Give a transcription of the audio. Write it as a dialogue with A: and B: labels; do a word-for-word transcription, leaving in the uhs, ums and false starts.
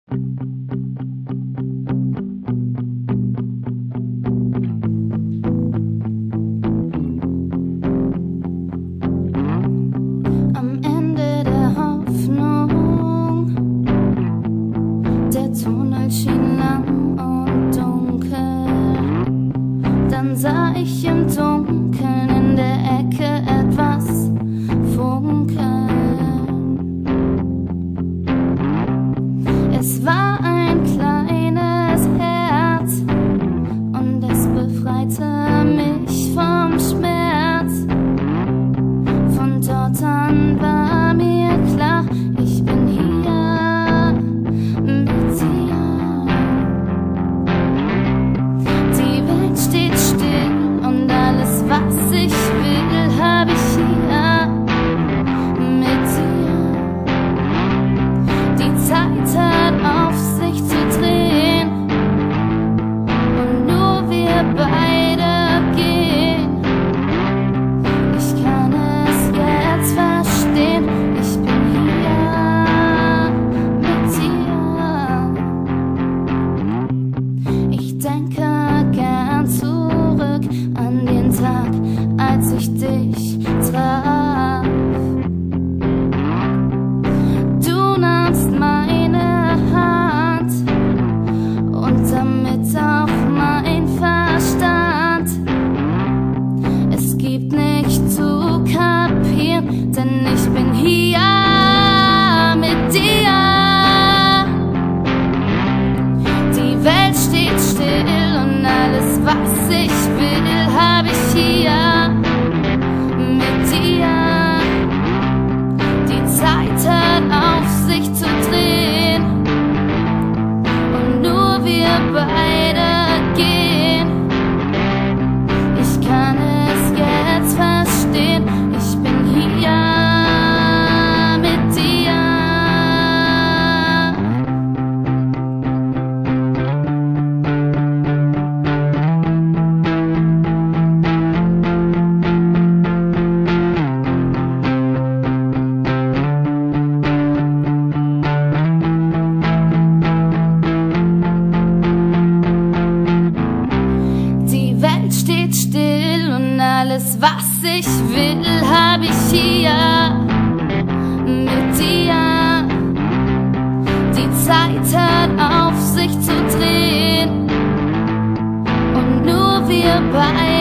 A: Am Ende der Hoffnung, der Tunnel schien lang und dunkel. Dann sah ich im Dunkeln in der Ecke etwas funkeln. Es war ein kleines Herz und es befreite mich vom Schmerz. Von dort an war mir klar, ich bin hier mit dir. Die Welt steht still und alles, was ich will, hab ich hier mit dir. Die Zeit hat auf sich zu drehen und nur wir beide gehen. Ich kann es jetzt verstehen, ich bin hier mit dir. Ich denke gern zurück an den Tag, als ich dich traf. Du nahmst meine Hand und damit auch mein Verstand. Es gibt nicht zu kapieren, denn ich bin hier mit dir. Die Welt steht still und alles, was ich will, hab ich hier mit dir. Die Zeit hat auf sich zu drehen und nur wir beide gehen. Ich kann es jetzt verstehen, ich bin hier mit dir. Die Welt steht still und alles, was ich will, hab ich hier mit dir. Die Zeit hat auf sich zu drehen und nur wir beide